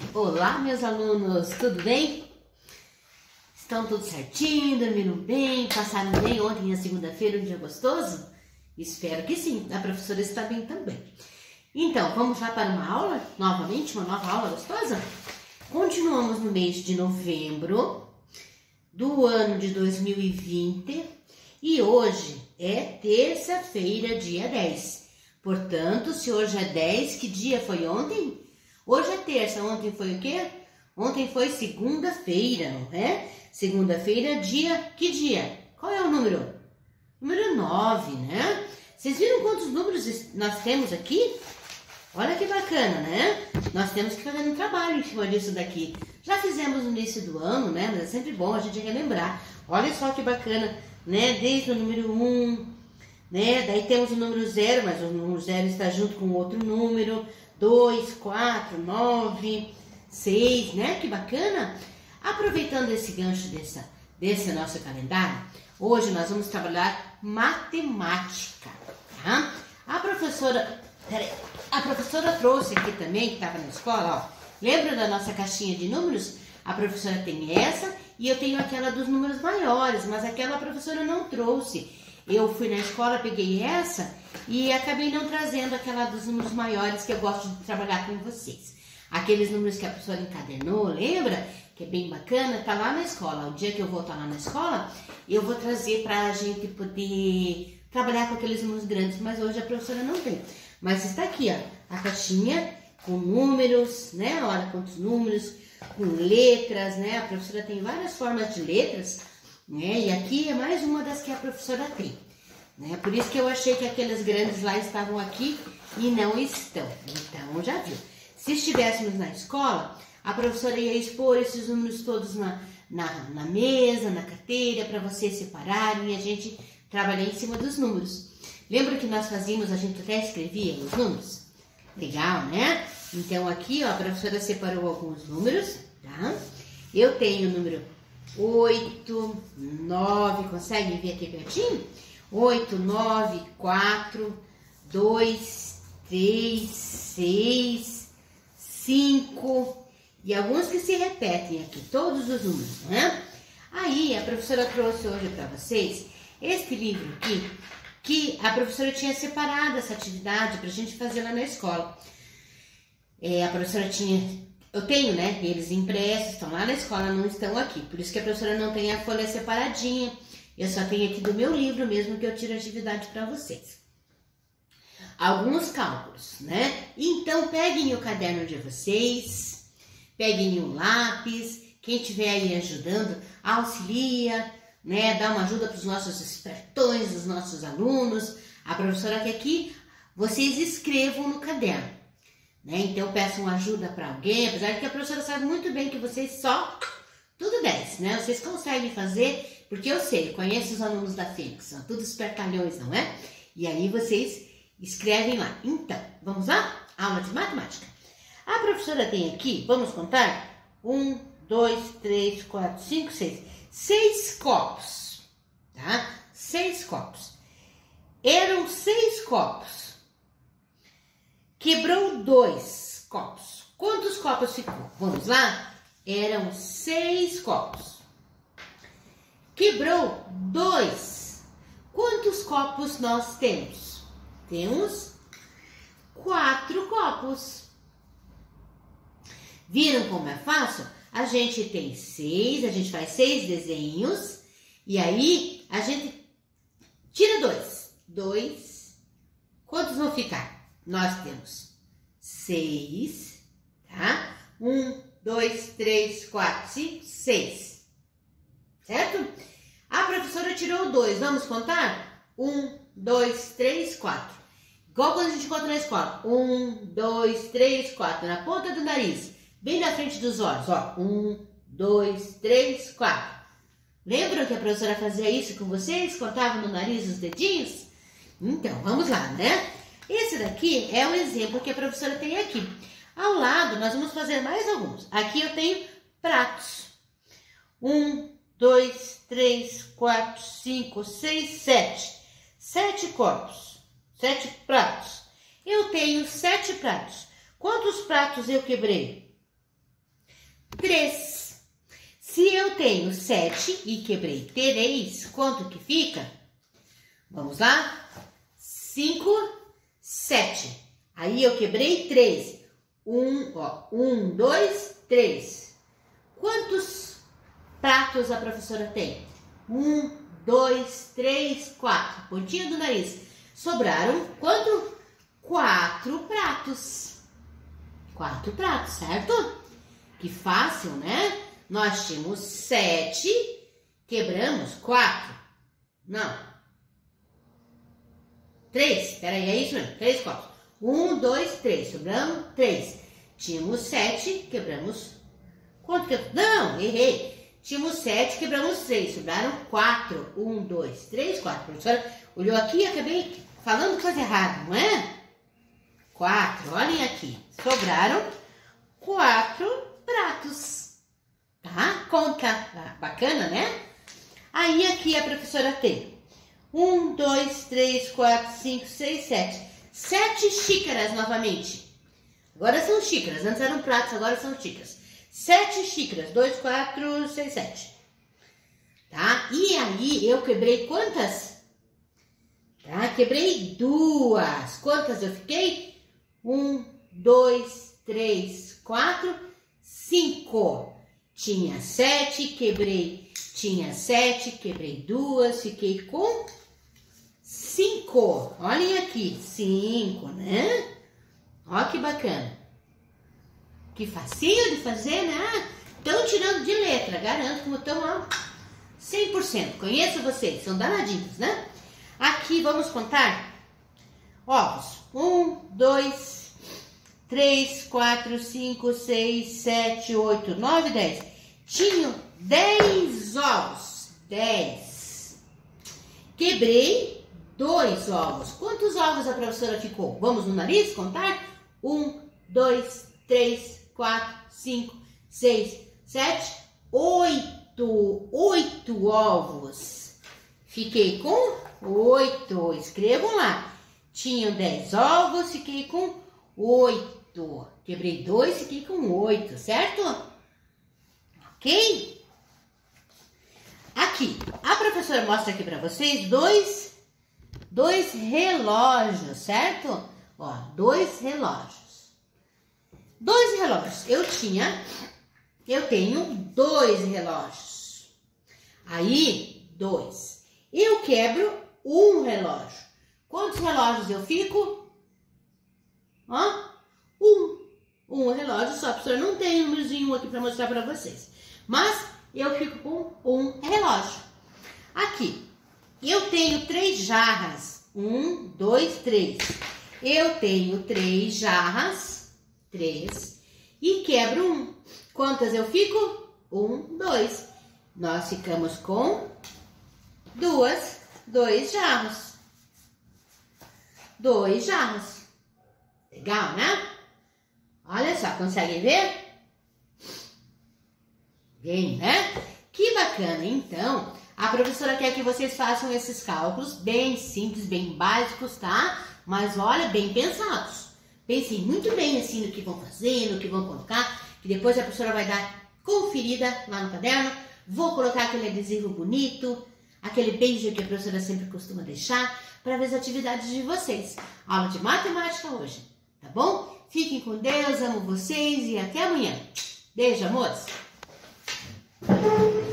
Olá, meus alunos, tudo bem? Estão tudo certinho, dormiram bem, passaram bem ontem, a segunda-feira, um dia gostoso? Espero que sim, a professora está bem também. Então, vamos lá para uma aula, novamente, uma nova aula gostosa? Continuamos no mês de novembro do ano de 2020 e hoje é terça-feira, dia 10. Portanto, se hoje é 10, que dia foi ontem? Hoje é terça, ontem foi o quê? Ontem foi segunda-feira, não é? Segunda-feira, dia, que dia? Qual é o número? Número 9, né? Vocês viram quantos números nós temos aqui? Olha que bacana, né? Nós temos que fazer um trabalho em cima disso daqui. Já fizemos no início do ano, né? Mas é sempre bom a gente relembrar. Olha só que bacana, né? Desde o número 1, né? Daí temos o número 0, mas o número 0 está junto com outro número. 2, 4, 9, 6, né? Que bacana! Aproveitando esse gancho desse nosso calendário, hoje nós vamos trabalhar matemática, tá? A professora trouxe aqui também, que estava na escola, ó. Lembra da nossa caixinha de números? A professora tem essa e eu tenho aquela dos números maiores, mas aquela a professora não trouxe. Eu fui na escola, peguei essa e acabei não trazendo aquela dos números maiores que eu gosto de trabalhar com vocês. Aqueles números que a professora encadernou, lembra? Que é bem bacana, tá lá na escola. O dia que eu vou estar lá na escola, eu vou trazer pra gente poder trabalhar com aqueles números grandes, mas hoje a professora não tem. Mas está aqui, ó, a caixinha com números, né? Olha quantos números, com letras, né? A professora tem várias formas de letras, né? E aqui é mais uma das que a professora tem, né? Por isso que eu achei que aqueles grandes lá estavam aqui e não estão. Então, já viu. Se estivéssemos na escola, a professora ia expor esses números todos na mesa, na carteira, para vocês separarem e a gente trabalhar em cima dos números. Lembra que nós fazíamos, a gente até escrevia os números? Legal, né? Então, aqui, ó, a professora separou alguns números, tá? Eu tenho o número 8, 9, conseguem ver aqui pertinho? 8, 9, 4, 2, 3, 6, 5 e alguns que se repetem aqui, todos os números, né? Aí a professora trouxe hoje para vocês este livro aqui, que a professora tinha separado essa atividade para a gente fazer lá na escola. A professora tinha, eu tenho, né? Eles impressos, estão lá na escola, não estão aqui. Por isso que a professora não tem a folha separadinha. Eu só tenho aqui do meu livro mesmo que eu tiro a atividade para vocês. Alguns cálculos, né? Então, peguem o caderno de vocês, peguem um lápis, quem estiver aí ajudando, auxilia, né? Dá uma ajuda para os nossos espertões, os nossos alunos. A professora quer que vocês escrevam no caderno, né? Então, peçam ajuda para alguém, apesar de que a professora sabe muito bem que vocês só tudo 10, né? Vocês conseguem fazer, porque eu sei, conheço os alunos da Fênix, são todos espertalhões, não é? E aí vocês escrevem lá. Então, vamos lá? Aula de matemática. A professora tem aqui, vamos contar? 1, 2, 3, 4, 5, 6. 6 copos, tá? 6 copos. Eram 6 copos. Quebrou 2 copos. Quantos copos ficou? Vamos lá? Eram 6 copos. Quebrou 2. Quantos copos nós temos? Temos 4 copos. Viram como é fácil? A gente tem 6, a gente faz 6 desenhos e aí a gente tira 2. 2. Quantos vão ficar? Nós temos 6, tá? 1, 2, 3, 4, 5, 6. Certo? A professora tirou 2. Vamos contar? 1, 2, 3, 4. Igual quando a gente conta na escola. 1, 2, 3, 4. Na ponta do nariz. Bem na frente dos olhos. Ó. 1, 2, 3, 4. Lembram que a professora fazia isso com vocês? Contava no nariz os dedinhos? Então, vamos lá, né? Esse daqui é o exemplo que a professora tem aqui. Ao lado, nós vamos fazer mais alguns. Aqui eu tenho pratos. 1, 2, 3, 4, 5, 6, 7. 7 copos. 7 pratos. Eu tenho 7 pratos. Quantos pratos eu quebrei? 3. Se eu tenho 7 e quebrei 3, quanto que fica? Vamos lá? 5, 7. Aí eu quebrei 3. 1, 2, 3. Quantos pratos a professora tem? 1, 2, 3, 4. Pontinha do nariz. Sobraram quanto? 4 pratos. 4 pratos, certo? Que fácil, né? Nós tínhamos 7, quebramos 4. Não. 3, peraí, é isso mesmo. 3, 4. 1, 2, 3. Sobramos 3. Tínhamos 7, quebramos. Quanto que eu... Não, errei. Tínhamos 7, quebramos 3. Sobraram 4. 1, 2, 3, 4. A professora olhou aqui e acabei falando coisa errada, não é? 4, olhem aqui. Sobraram 4 pratos. Tá? Conta bacana, né? Aí aqui a professora tem 1, 2, 3, 4, 5, 6, 7. 7 xícaras novamente. Agora são xícaras. Antes eram pratos, agora são xícaras. 7 xícaras. 2, 4, 6, 7. Tá? E aí eu quebrei quantas? Tá? Quebrei 2. Quantas eu fiquei? 1, 2, 3, 4, 5. Tinha 7, quebrei. Tinha 7, quebrei 2, fiquei com 5. Olhem aqui, 5, né? Ó que bacana. Que facinho de fazer, né? Estão tirando de letra, garanto que estão ó, 100%. Conheço vocês, são danadinhos, né? Aqui vamos contar ovos. 1, 2, 3, 4, 5, 6, 7, 8, 9, 10. Tinham 10 ovos. 10. Quebrei 2 ovos. Quantos ovos a professora ficou? Vamos no nariz contar? 1, 2, 3, 4, 5, 6, 7, 8. 8 ovos. Fiquei com 8. Escrevam lá. Tinham 10 ovos, fiquei com 8. Quebrei 2, fiquei com 8, certo? Ok? Aqui, a professora mostra aqui para vocês dois relógios, certo? Ó, 2 relógios. 2 relógios. Eu tenho 2 relógios. Aí, 2. Eu quebro 1 relógio. Quantos relógios eu fico? Ó, 1. 1 relógio só. A professora não tem um númerozinho aqui para mostrar para vocês. Mas eu fico com 1 relógio. Aqui, eu tenho 3 jarras. 1, 2, 3. Eu tenho 3 jarras. 3. E quebro 1. Quantas eu fico? 1, 2. Nós ficamos com 2 jarros. 2 jarros. Legal, né? Olha só, conseguem ver? Bem, né? Que bacana. Então, a professora quer que vocês façam esses cálculos bem simples, bem básicos, tá? Mas olha, bem pensados. Pensem muito bem assim no que vão fazer, no que vão colocar, que depois a professora vai dar conferida lá no caderno. Vou colocar aquele adesivo bonito, aquele beijo que a professora sempre costuma deixar, para ver as atividades de vocês. Aula de matemática hoje, tá bom? Fiquem com Deus, amo vocês e até amanhã. Beijo, amores!